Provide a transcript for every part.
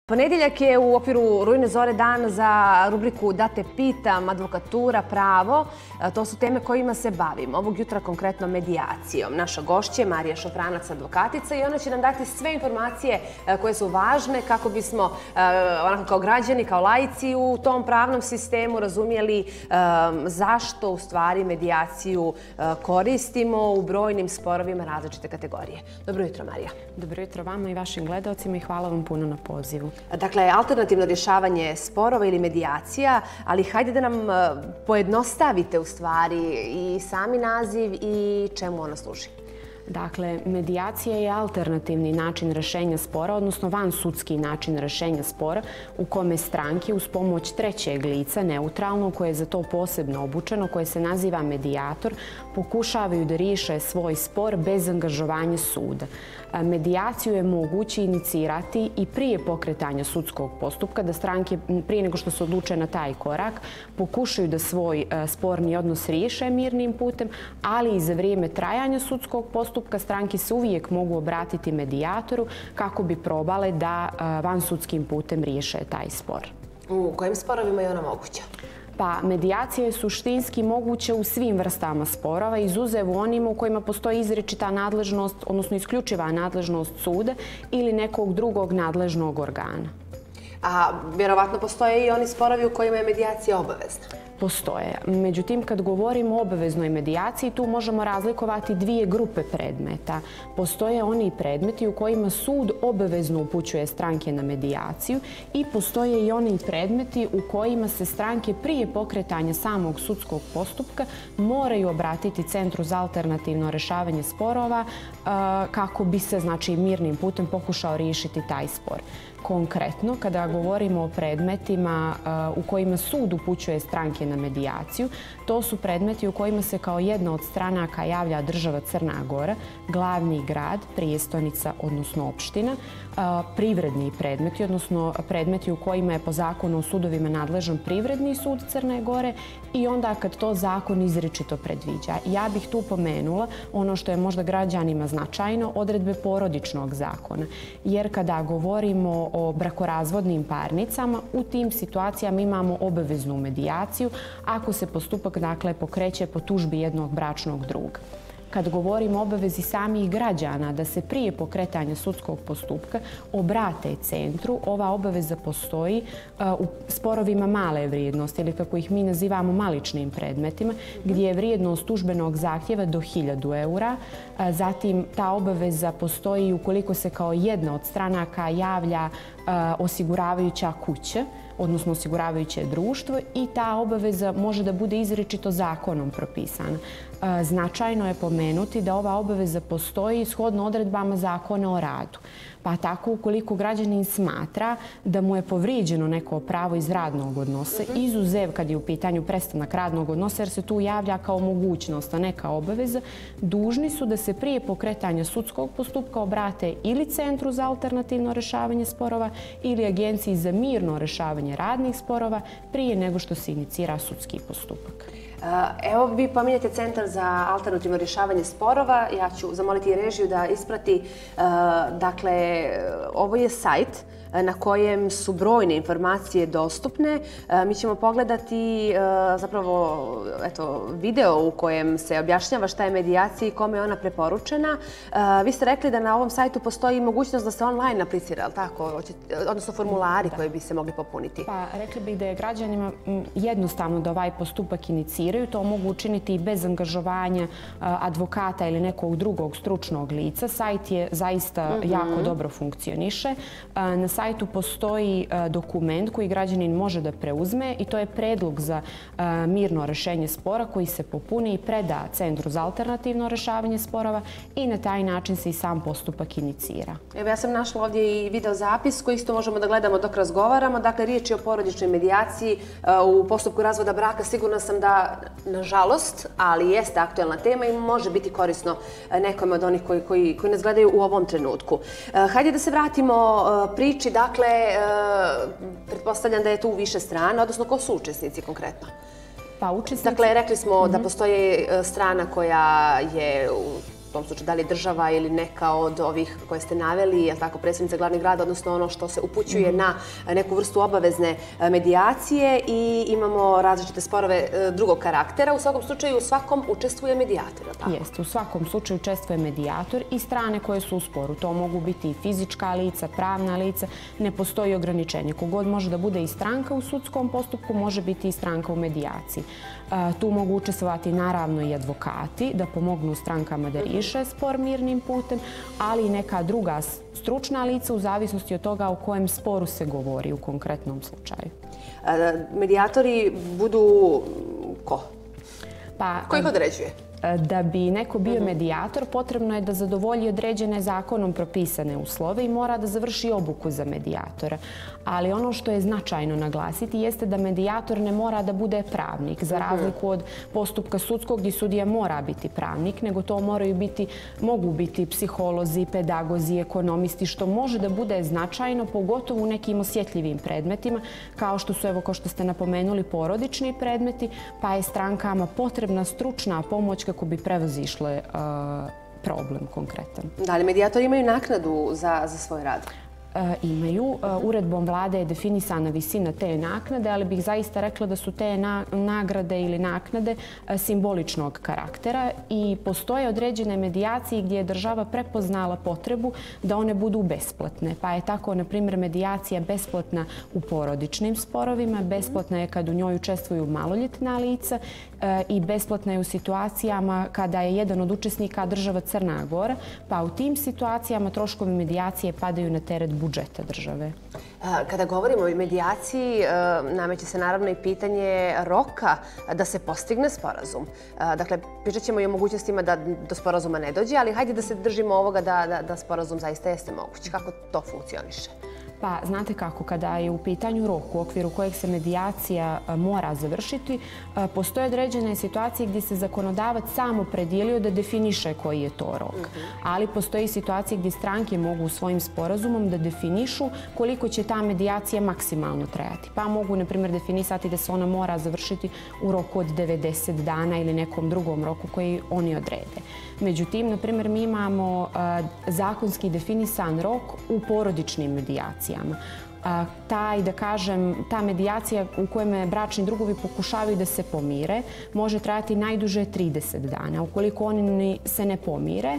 Ponedeljak je u okviru Rujne zore dan za rubriku Da te pitam, advokatura, pravo. To su teme kojima se bavimo. Ovog jutra konkretno medijacijom. Naša gošća je Marija Šafranac, advokatica, i ona će nam dati sve informacije koje su važne kako bismo onako kao građani, kao laici u tom pravnom sistemu razumjeli zašto u stvari medijaciju koristimo u brojnim sporovima različite kategorije. Dobro jutro, Marija. Dobro jutro vama i vašim gledaocima i hvala vam puno na pozivu. Dakle, alternativno rješavanje sporova ili medijacija, ali hajde da nam pojednostavite u stvari i sami naziv i čemu ona služi. Dakle, medijacija je alternativni način rješenja spora, odnosno vansudski način rješenja spora u kome stranke uz pomoć trećeg lica, neutralno, koje je za to posebno obučeno, koje se naziva medijator, pokušavaju da riješe svoj spor bez angažovanja suda. Medijaciju je moguće inicirati i prije pokretanja sudskog postupka, da stranke prije nego što se odluče na taj korak pokušaju da svoj sporni odnos riješe mirnim putem, ali i za vrijeme trajanja sudskog postupka stranke se uvijek mogu obratiti medijatoru kako bi probale da vansudskim putem riješe taj spor. U kojim sporovima je ona moguća? Pa, medijacija je suštinski moguća u svim vrstama sporova, izuzev u onima u kojima postoji izričita nadležnost, odnosno isključiva nadležnost suda ili nekog drugog nadležnog organa. A vjerovatno postoje i oni sporovi u kojima je medijacija obavezna? Postoje. Međutim, kad govorimo o obaveznoj medijaciji, tu možemo razlikovati dvije grupe predmeta. Postoje oni predmeti u kojima sud obavezno upućuje stranke na medijaciju i postoje i oni predmeti u kojima se stranke prije pokretanja samog sudskog postupka moraju obratiti Centru za alternativno rješavanje sporova kako bi se, znači, mirnim putem pokušao riješiti taj spor. Konkretno, kada govorimo o predmetima u kojima sud upućuje stranke na medijaciju, to su predmeti u kojima se kao jedna od stranaka javlja država Crna Gora, glavni grad, prijestolnica, odnosno opština, privredni predmeti, odnosno predmeti u kojima je po zakonu o sudovima nadležan privredni sud Crne Gore i onda kad to zakon izričito predviđa. Ja bih tu pomenula ono što je možda građanima značajno, odredbe porodičnog zakona. Jer kada govorimo o brakorazvodnim parnicama, u tim situacijama imamo obaveznu medijaciju ako se postupak, dakle, pokreće po tužbi jednog bračnog druga. Kad govorimo o obavezi samih građana da se prije pokretanja sudskog postupka obrate centru, ova obaveza postoji u sporovima male vrijednosti ili kako ih mi nazivamo maličnim predmetima, gdje je vrijednost tužbenog zahtjeva do 1000 eura. Zatim ta obaveza postoji ukoliko se kao jedna od stranaka javlja osiguravajuća kuća, odnosno osiguravajuće društvo, i ta obaveza može da bude izričito zakonom propisana. Značajno je pomenuti da ova obaveza postoji shodno odredbama Zakona o radu. Pa tako, ukoliko građanin smatra da mu je povrijeđeno neko pravo iz radnog odnosa, izuzev kad je u pitanju prestanak radnog odnosa, jer se tu javlja kao mogućnost, a ne kao obaveza, dužni su da se prije pokretanja sudskog postupka obrate ili Centru za alternativno rješavanje sporova ili Agenciji za mirno rješavanje radnih sporova prije nego što se inicira sudski postupak. Evo, vi pominjate Centar za alternativno rješavanje sporova. Ja ću zamoliti režiju da isprati. Dakle, ovo je sajt na kojem su brojne informacije dostupne. Mi ćemo pogledati zapravo video u kojem se objašnjava šta je medijacija i kome je ona preporučena. Vi ste rekli da na ovom sajtu postoji mogućnost da se online aplicira, ali tako? Odnosno formulari koji bi se mogli popuniti. Pa, rekli bih da je građanima jednostavno da ovaj postupak iniciraju. To mogu učiniti i bez angažovanja advokata ili nekog drugog stručnog lica. Sajt je zaista jako dobro funkcioniše. Na sajtu postoji dokument koji građanin može da preuzme i to je predlog za mirno rješenje spora koji se popuni i preda Centru za alternativno rješavanje sporova i na taj način se i sam postupak inicira. Evo, ja sam našla ovdje i video zapis koji isto možemo da gledamo dok razgovaramo. Dakle, riječ je o porodičnoj medijaciji u postupku razvoda braka. Sigurna sam da, nažalost, ali jeste aktuelna tema i može biti korisno nekome od onih koji nas gledaju u ovom trenutku. Hajde da se vratimo priči. Dakle, pretpostavljam da je tu više strana, odnosno ko su učesnici konkretno? Pa, učesnici... Dakle, rekli smo da postoji strana koja je u tom slučaju da li je država ili neka od ovih koje ste naveli, je tako, predsjednica glavnog grada, odnosno ono što se upućuje na neku vrstu obavezne medijacije i imamo različite sporove drugog karaktera. U svakom slučaju u svakom učestvuje medijator, je li tako? Jeste, u svakom slučaju učestvuje medijator i strane koje su u sporu. To mogu biti i fizička lica, pravna lica, ne postoji ograničenje. Kogod može da bude i stranka u sudskom postupku, može biti i stranka u medijaciji. Tu mogu učestvovati naravno i advokati da pomognu strankama da riješe spor mirnim putem, ali i neka druga stručna lica u zavisnosti od toga o kojem sporu se govori u konkretnom slučaju. Medijatori budu ko? Ko ih određuje? Da bi neko bio medijator, potrebno je da zadovolji određene zakonom propisane uslove i mora da završi obuku za medijatora. Ali ono što je značajno naglasiti jeste da medijator ne mora da bude pravnik, za razliku od postupka sudskog gdje sudija mora biti pravnik, nego to mogu biti psiholozi, pedagozi, ekonomisti, što može da bude značajno, pogotovo u nekim osjetljivim predmetima, kao što su, evo, kao što ste napomenuli, porodični predmeti, pa je strankama potrebna stručna pomoć kako bi prevazišle problem konkretan. Da li medijatori imaju naknadu za svoj rad? Imaju. Uredbom vlade je definisana visina te naknade, ali bih zaista rekla da su te nagrade ili naknade simboličnog karaktera i postoje određene medijacije gdje je država prepoznala potrebu da one budu besplatne. Pa je tako, na primjer, medijacija besplatna u porodičnim sporovima, besplatna je kad u njoj učestvuju maloljetna lica i besplatna je u situacijama kada je jedan od učesnika država Crna Gora, pa u tim situacijama troškovi medijacije padaju na teret budžeta države. Kada govorimo o medijaciji, nameće se naravno i pitanje roka da se postigne sporazum. Dakle, pričat ćemo i o mogućnostima da do sporazuma ne dođe, ali hajde da se držimo ovoga da sporazum zaista jeste moguć. Kako to funkcioniše? Pa, znate kako, kada je u pitanju rok u okviru kojeg se medijacija mora završiti, postoje određene situacije gdje se zakonodavac sam opredijelio da definiše koji je to rok. Ali postoji situacije gdje stranke mogu svojim sporazumom da definišu koliko će ta medijacija maksimalno trajati. Pa mogu, na primjer, definisati da se ona mora završiti u roku od 90 dana ili nekom drugom roku koji oni odrede. Međutim, na primjer, mi imamo zakonski definisan rok u porodičnim medijacijama. Ta medijacija u kojem bračni drugovi pokušavaju da se pomire može trajati najduže 30 dana. Ukoliko oni se ne pomire,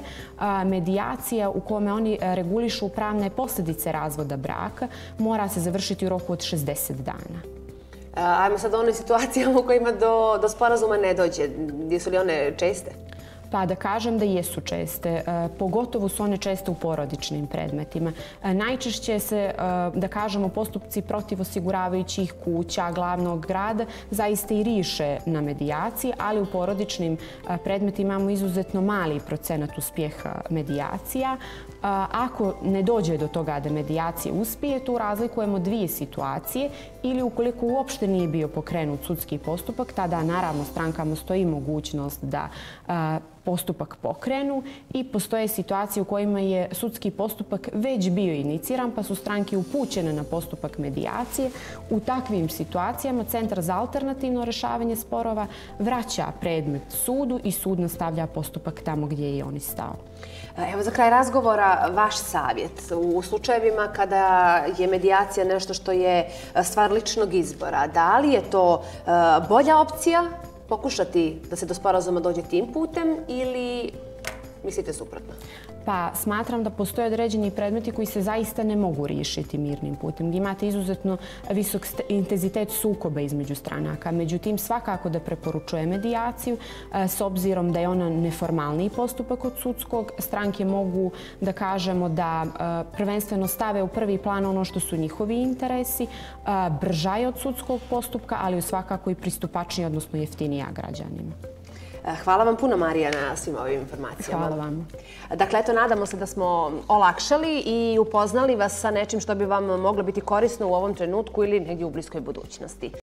medijacija u kome oni regulišu pravne posljedice razvoda braka mora se završiti u roku od 60 dana. Ajmo sad o onoj situacijama u kojima do sporazuma ne dođe. Jesu li one česte? Pa da kažem da jesu česte. Pogotovo su one česte u porodičnim predmetima. Najčešće se, da kažemo, postupci protiv osiguravajućih kuća glavnog grada zaista i riješe na medijaciji, ali u porodičnim predmetima imamo izuzetno mali procenat uspjeha medijacija. Ako ne dođe do toga da medijacija uspije, tu razlikujemo dvije situacije. Ili ukoliko uopšte nije bio pokrenut sudski postupak, tada naravno strankama stoji mogućnost da postupak pokrenu i postoje situacije u kojima je sudski postupak već bio iniciran pa su stranke upućene na postupak medijacije. U takvim situacijama Centar za alternativno rješavanje sporova vraća predmet sudu i sud nastavlja postupak tamo gdje je i oni stao. Evo za kraj razgovora vaš savjet u slučajevima kada je medijacija nešto što je stvar ličnog izbora. Da li je to bolja opcija pokušati da se do sporazuma dođe tim putem ili mislite suprotno? Pa smatram da postoje određeni predmeti koji se zaista ne mogu riješiti mirnim putem, gdje imate izuzetno visok intenzitet sukoba između stranaka. Međutim, svakako da preporučuje medijaciju, s obzirom da je ona neformalniji postupak od sudskog. Stranke mogu, da kažemo, da prvenstveno stave u prvi plan ono što su njihovi interesi, brža je od sudskog postupka, ali svakako i pristupačnija, odnosno jeftinija građanima. Hvala vam puno, Marija, na svim ovim informacijama. Hvala vam. Dakle, eto, nadamo se da smo olakšali i upoznali vas sa nečim što bi vam moglo biti korisno u ovom trenutku ili negdje u bliskoj budućnosti.